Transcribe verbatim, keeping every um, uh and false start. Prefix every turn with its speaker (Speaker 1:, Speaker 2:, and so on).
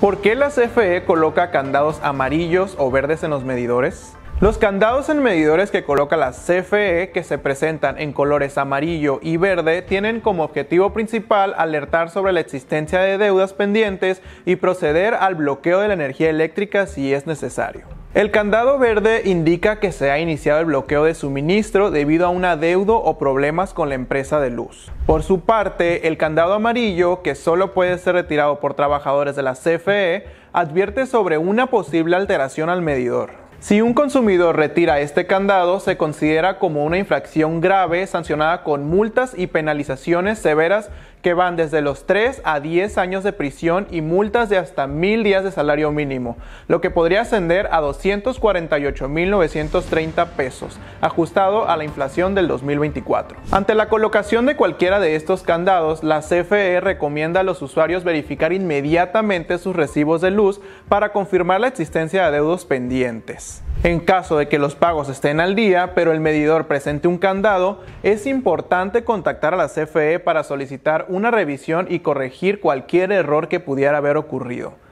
Speaker 1: ¿Por qué la C F E coloca candados amarillos o verdes en los medidores? Los candados en medidores que coloca la C F E, que se presentan en colores amarillo y verde, tienen como objetivo principal alertar sobre la existencia de deudas pendientes y proceder al bloqueo de la energía eléctrica si es necesario. El candado verde indica que se ha iniciado el bloqueo de suministro debido a un adeudo o problemas con la empresa de luz. Por su parte, el candado amarillo, que solo puede ser retirado por trabajadores de la C F E, advierte sobre una posible alteración al medidor. Si un consumidor retira este candado, se considera como una infracción grave sancionada con multas y penalizaciones severas que van desde los tres a diez años de prisión y multas de hasta mil días de salario mínimo, lo que podría ascender a doscientos cuarenta y ocho mil novecientos treinta pesos, ajustado a la inflación del dos mil veinticuatro. Ante la colocación de cualquiera de estos candados, la C F E recomienda a los usuarios verificar inmediatamente sus recibos de luz para confirmar la existencia de adeudos pendientes. En caso de que los pagos estén al día, pero el medidor presente un candado, es importante contactar a la C F E para solicitar una revisión y corregir cualquier error que pudiera haber ocurrido.